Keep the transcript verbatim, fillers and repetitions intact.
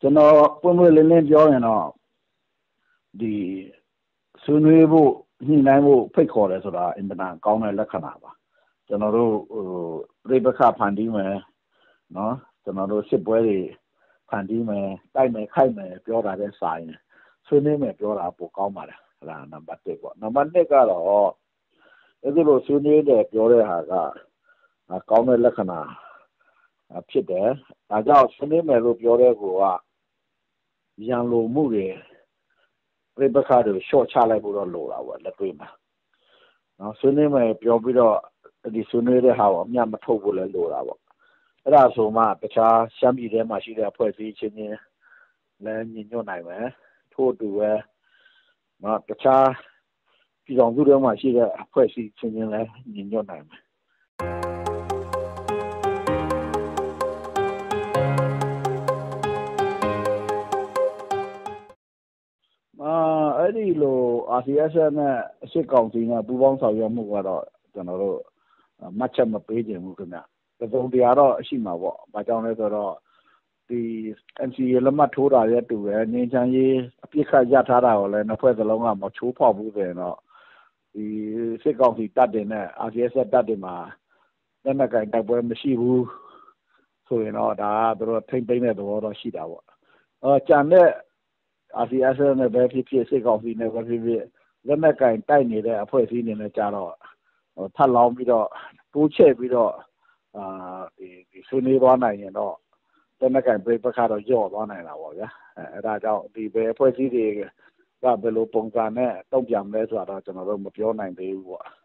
ကျွန်တော်ပွင့်ပွင့်လင်းလင်းပြောရင်တော့ဒီဆွေးနွေးဖို့ညှိနှိုင်းဖို့ဖိတ်ခေါ်တယ်ဆိုတာအင်မတန်ကောင်းတဲ့လက္ခဏာပါကျွန်တော်တို့ဟိုပြိပခဖန်တီးမယ်နော်ကျွန်တော်တို့စစ်ပွဲတွေဖန်တီးမယ်တိုက်မယ်ခိုက်မယ်ပြောတာတဲ့စာရင်ဆွေးနွေးမယ်ပြောတာပိုကောင်းပါတယ်အဲ့ဒါနံပါတ်တစ်ပေါ့နံပါတ်နှစ်ကတော့အဲ့ဒီလိုဆွေးနွေးတယ်ပြောတဲ့ဟာကကောင်းတဲ့လက္ခဏာဖြစ်တယ်ဒါကြောင့်ဆွေးနွေးမယ်လို့ပြောတဲ့ကိုကရန်လိုမှုတွေပြိပခတွေရှော့ချလိုက်ဖို့တော့လိုတာပေါ့လက်တွေ့မှာနော်ဆွေးနွေးမယ်ပြောပြီးတော့ဒီဆွေးနွေးတဲ့ဟာကိုအမြတ်မထုတ်ဖို့လည်းလိုတာပေါ့အဲ့ဒါဆိုမှတခြားရှမ်းပြည်ထဲမှာရှိတဲ့အဖွဲ့အစည်းချင်းချင်းလည်းညီညွတ်နိုင်မယ်ထို့အတူပဲနော်တခြားပြည်တော်စုတွေမှာရှိတဲ့အဖွဲ့အစည်းချင်းချင်းလည်းညီညွတ်နိုင်မယ်အဲ့ဒီလို အာစီအက်စ် နဲ့အစ်စ်ကောင်စီနဲ့ပူးပေါင်းဆောင်ရွက်မှုကတော့ကျွန်တော်တို့မှတ်ချက်မပေးခြင်းဘူးခင်ဗျ။သုံးတရားတော့ရှိမှာပေါ့။ဘာကြောင့်လဲဆိုတော့ဒီ အန် စီ အေ လက်မှတ်ထိုးတာရဲ့တူပဲငြိမ်းချမ်းရေးအပြစ်ခတ်ရထားတာကိုလည်းနှစ်ဖွဲ့စလုံးကမချိုးဖောက်ဘူးဆိုရင်တော့ဒီစစ်ကောင်စီတပ်တွေနဲ့ အာစီအက်စ် တပ်တွေမှာလက်နက်ကင်တိုက်ပွဲမရှိဘူးဆိုရင်တော့ဒါကသူတို့ထိမ့်သိမ်းတဲ့သဘောတော့ရှိတာပေါ့။အော်ကြံတဲ့ အာစီအက်စ် နဲ့ပဲဖြစ်ဖြစ်စစ်ကောင်စီနဲ့ပဲဖြစ်ဖြစ်လက်နက်ကင်တိုက်နေတဲ့အဖွဲ့အစည်းတွေနဲ့ကြတော့ထပ်လောင်းပြီးတော့တိုးချဲ့ပြီးတော့အာဒီဒီဆွေးနွေးသွားနိုင်ရင်တော့လက်နက်ကင်ပြိပခါတော့ကြော့သွားနိုင်တာပေါ့ဗျာအဲဒါကြောင့်ဒီပဲအဖွဲ့အစည်းတွေကဘယ်လိုပုံစံနဲ့တုံ့ပြန်မလဲဆိုတော့ကျွန်တော်တို့မပြောနိုင်သေးဘူးပေါ့